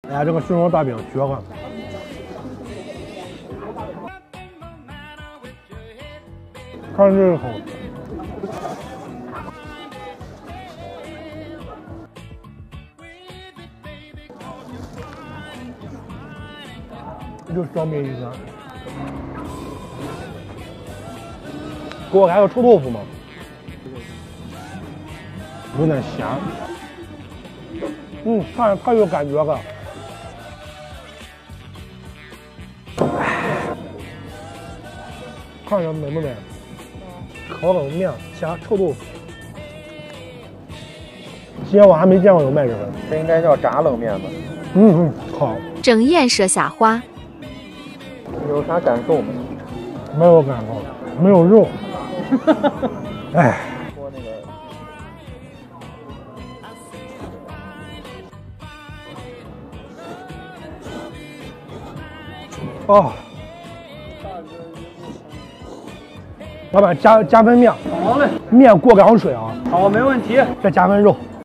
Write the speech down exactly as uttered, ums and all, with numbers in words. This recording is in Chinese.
哎呀，这个熏肉大饼绝了！看这一口，就小米一个，给我来个臭豆腐嘛，有点咸。嗯，太太有感觉了。看着美不美？烤冷面加臭豆腐，今天我还没见过有卖这个， 这应该叫炸冷面吧？ 嗯嗯，好。 整宴设下花， 有啥感受吗？ 没有感受，没有肉。哎。 说那个。 哦。老板加加份面， 好嘞， 面过凉水啊。 好，没问题。 再加份肉。